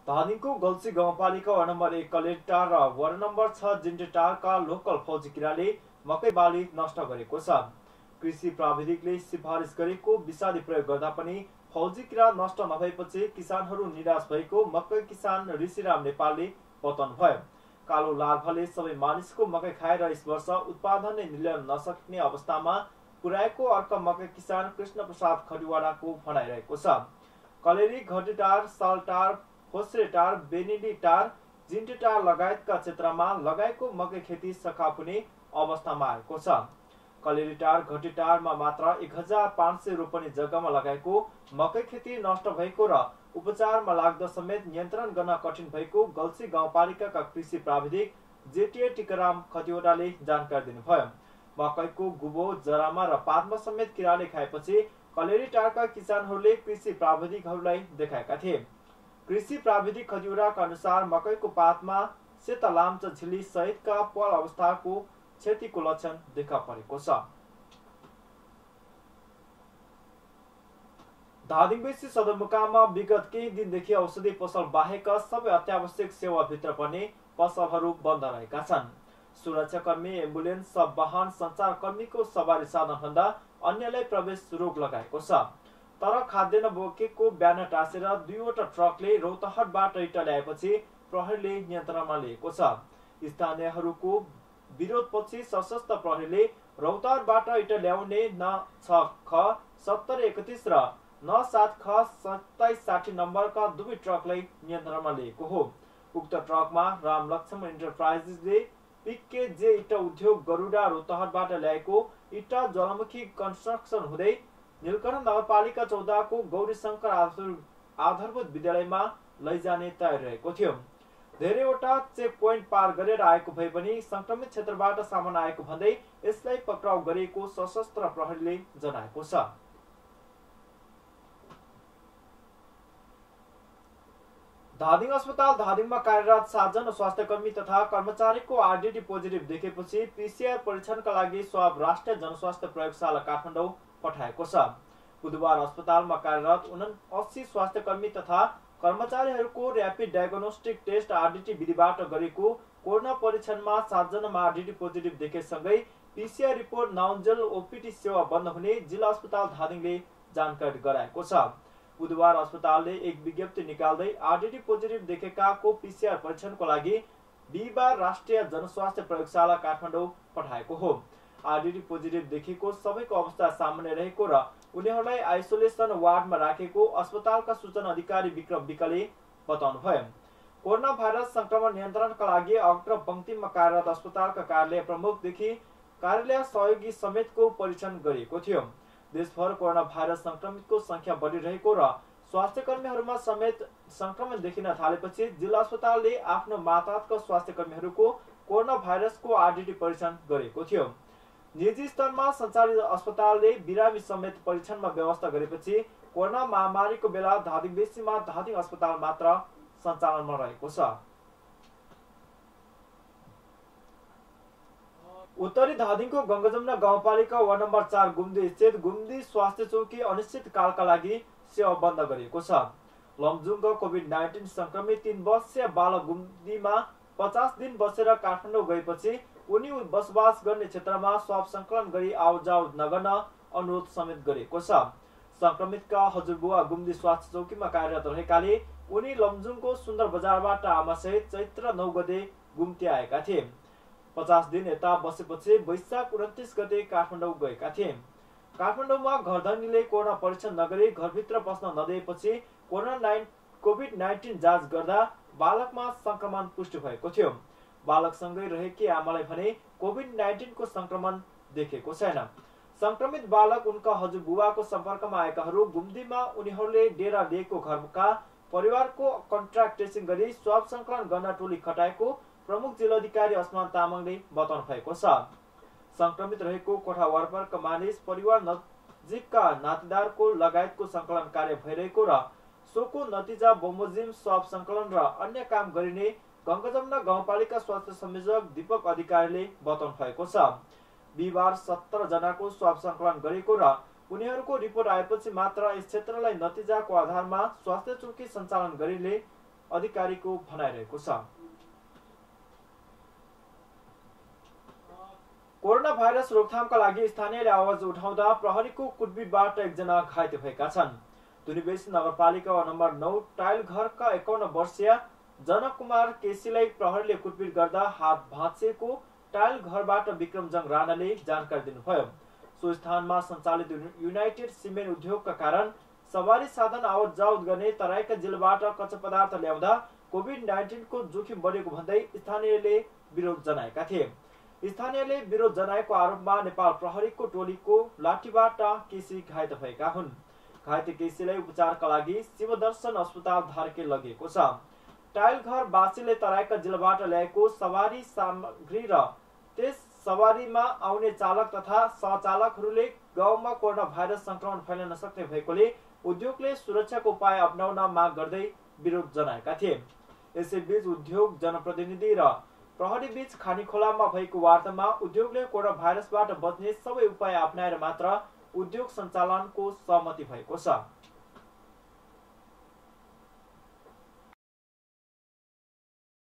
धादिङको गल्सी गाउँपालिका वडा नम्बर 1 कलेक्टार र वडा नम्बर 6 जिन्टेटारका लोकल फौजी किराले मकै बाली नष्ट गरेको छ। कृषि प्राविधिकले सिफारिस गरेको विषादी प्रयोग गर्दा पनि फौजी किरा नष्ट नभएपछि किसानहरू निराश भएको मकै किसान ऋषिराम नेपालले बताउनु भयो। कालो लार्भाले सबै मानिसको मकै खाएर यस वर्ष उत्पादन नै निल्याउन नसक्ने अवस्थामा पुर्याएको अर्का मकै किसान कृष्ण प्रसाद खटिवाडाको भनाइरहेको छ। कलेरी, घटेटार, सालटार, फोस्रेटार, बेनिलीटार, जिन्टेटार लगायतका क्षेत्रमा लगाएको मकै खेती सखाप हुने अवस्थामा आएको छ। कलेरीटार, घटेटारमा मात्र 1500 रोपनी जग्गामा लगाएको मकै खेती नष्ट भएको र उपचारमा लाग्दा समेत नियन्त्रण गर्न कठिन भएको गल्सी गाउँपालिकाका कृषि प्राविधिक जेटीए टिकाराम खतिवटाले जानकारी दिनुभयो। मकैको गुबो, जरामा र पातमा समेत किराले खाएपछि कलेरीटारका किसानहरूले कृषि प्राविधिकहरूलाई देखाएका थिए। कृषि प्राविधिक खतिवटाका अनुसार मकैको पातमा सेता लाम्चा झिल्ली सहितका पल अवस्थाको क्षतिको लक्षण देखा परेको छ। धादिङबेसी सदरमुकाममा विगत केही दिनदेखि औषधि पसल बाहेक सबै अत्यावश्यक सेवा भित्र पर्ने पसलहरू बन्द रहेका छन्। सुरक्षाकर्मी, एम्बुलेन्स, सब वाहन सञ्चारकर्मीको सवारी साधनभन्दा अन्यलाई प्रवेश रोक लगाएको छ। तर खाद्यान्न बोकेको ब्यानर टाँसेर 2वटा ट्रकले रौतहटबाट इँटा ल्याएपछि प्रहरीले नियन्त्रणमा लिएको छ। स्थानीयहरूको विरोधपछि सशस्त्र प्रहरीले रौतहटबाट इँटा ल्याउने न6ख 7031 र न7ख 2760 नम्बरका दुवै ट्रकलाई नियन्त्रणमा लिएको हो। उक्त ट्रकमा राम लक्ष्मण इन्टरप्राइजेसले पिके जे इँटा उद्योग गरुडा रौतहटबाट ल्याएको इँटा ज्वालामुखी कन्स्ट्रक्सन हुँदै नीलकण्ठ नगरपालिका 14 को गौरी शंकर आधारभूत विद्यालयमा लैजाने तयारी रहेको थियो। धेरैवटा चेक पोइन्ट पार गरेर आएको भए पनि संक्रमित क्षेत्रबाट सामान आएको भन्दै यसलाई पक्राउ गरेको सशस्त्र प्रहरीले जनाएको छ। धादिङ अस्पताल धादिङमा कार्यरत 7 जना स्वास्थ्यकर्मी तथा कर्मचारीको आरडीटी पोजिटिभ देखेपछि पीसीआर परीक्षणका लागि स्वाब राष्ट्रिय जनस्वास्थ्य प्रयोगशाला काठमाडौँ पठाएको छ। बुधबार अस्पतालमा कार्यरत 79 स्वास्थ्यकर्मी तथा कर्मचारीहरूको र्यापिड डायग्नोस्टिक टेस्ट आरडीटी विधिबाट गरेको कोरोना परीक्षणमा 7 जनामा आरडीटी पोजिटिभ देखेसँगै पीसीआर रिपोर्ट नआउन्जेल ओपीडी सेवा बन्द हुने जिल्ला अस्पताल धादिङले जानकारी गराएको छ। बुधबार अस्पतालले एक विज्ञप्ति निकाल्दै आरडीटी पोजिटिभ देखेकाको पीसीआर परीक्षणको लागि बिहिबार राष्ट्रिय जनस्वास्थ्य प्रयोगशाला काठमाडौँ पठाएको हो। आरडीटी पोजिटिभ देखेको सबैको अवस्था सामान्य रहेको र उनीहरूलाई आइसोलेसन वार्डमा राखेको अस्पतालका सूचना अधिकारी विक्रम विकले बताउनुभयो। कोरोना भाइरस संक्रमण नियन्त्रणका लागि अग्रपंक्तिमा कार्यरत अस्पतालका कार्यालय प्रमुखदेखि कार्यालय सहयोगी समेतको परीक्षण गरिएको थियो। देशभर कोरोना भाइरस संक्रमितको संख्या बढिरहेको र स्वास्थ्यकर्मीहरूमा समेत संक्रमण देखिन थालेपछि जिल्ला अस्पतालले आफ्नो मातहतका स्वास्थ्यकर्मीहरूको कोरोना भाइरसको आरडीटी परीक्षण गरेको थियो। निजी स्तरमा सञ्चालित अस्पतालले बिरामी समेत परीक्षणमा व्यवस्था गरेपछि कोरोना महामारीको बेला धादिङबेसीमा धादिङ अस्पताल मात्र सञ्चालनमा रहेको छ। उत्तरी धादिङको गंगाजमुना गाउँपालिका वार्ड नम्बर 4 गुम्दी स्थित गुम्दी स्वास्थ्य चौकी अनिश्चित कालका लागि सेवा बन्द गरिएको छ। लमजुङको कोभिड-19 संक्रमित 3 वर्षीय बालक गुम्दीमा 50 दिन बसेर काठमाडौँ गएपछि उनी बसोबास गर्ने क्षेत्रमा स्वाब संकलन गरी आउजाउ नगर्न अनुरोध समेत गरेको छ। संक्रमितका हजुरबुवा गुम्दी स्वास्थ्य चौकीमा कार्यरत रहेकाले उनी लमजुङको सुन्दर बजारबाट आमासहित चैत्र 9 गते गुम्ती आएका थिए। 50 दिन यता बसेपछि वैशाख 29 गते काठमाडौँ गएका थिए। काठमाडौँमा घरधनीले कोरोना परीक्षण नगरी घरभित्र बस्न नदिएपछि कोभिड-19 जाँच गर्दा बालकमा संक्रमण पुष्टि भएको थियो। बालकसँगै रहेकी आमालाई भने कोभिड-19 को संक्रमण देखेको छैन। संक्रमित बालक उनका हजुरबुवाको सम्पर्कमा आएकाहरू गुम्दीमा उनीहरूले डेरा लिएको घरका परिवारको कन्ट्याक्ट ट्रेसिङ गरी स्वाब संकलन गर्न टोली खटाएको प्रमुख जिल्लाधिकारी असमान तामाङले बताउनु भएको छ। संक्रमित रहेको कोठा वरपरका मानिस परिवार नजिकका नातेदारको लगायतको संकलन कार्य भइरहेको र सोको नतिजा बमोजिम स्वाब संकलन र अन्य काम गरिने गंगाजमुना गाउँपालिका स्वास्थ्य संयोजक दीपक अधिकारीले बताउनु भएको छ। बिहिबार 17 जनाको स्वाब संकलन गरेको र उनीहरूको रिपोर्ट आएपछि मात्र यस क्षेत्रलाई नतिजाको आधारमा स्वास्थ्य चौकी सञ्चालन गरिने अधिकारीको भनाइरहेको छ। कोरोना भाइरस रोकथामका लागि स्थानीयले आवाज उठाउँदा प्रहरीको कुटबिटबाट एकजना घाइते भएका छन्। धुनीबेसी नगरपालिका नम्बर 9 टाइल घरका 51 वर्षीय जनकुमार केसीलाई प्रहरीले कुटबिट गर्दा हात भाँचिएको टाइल घरबाट विक्रमजङ राणाले जानकारी दिनुभयो। सो स्थानमा सञ्चालित युनाइटेड सिमेन्ट उद्योगका कारण सवारी साधन आवत जावत गर्ने तराईका जिल्लाबाट कच्चा पदार्थ ल्याउँदा कोभिड-19 को जोखिम बढेको भन्दै स्थानीयले विरोध जनाएका थिए। स्थानीयले विरोध जनाएको आरोपमा नेपाल प्रहरीको टोलीको लाठीबाट केसी घाइते भएका हुन्। घाइते केसीलाई उपचारका लागि शिवदर्शन अस्पताल धारके लगिएको छ। टाइल घर वासीले तराईका जिल्लाबाट ल्याएको सवारी सामग्री र त्यस सवारीमा आउने चालक तथा सहचालकहरूले गाउँमा कोरोना भाइरस संक्रमण फैलन नसक्ने भएकोले उद्योगले सुरक्षाको उपाय अपनाउन माग गर्दै विरोध जनाएका थिए। यसैबीच उद्योग जनप्रतिनिधि र प्रहरी बीच खानीखोलामा भएको वार्तामा उद्योगले कोरोना भाइरसबाट बच्ने सबै उपाय अपनाएर मात्र उद्योग सञ्चालनको सहमति भएको छ।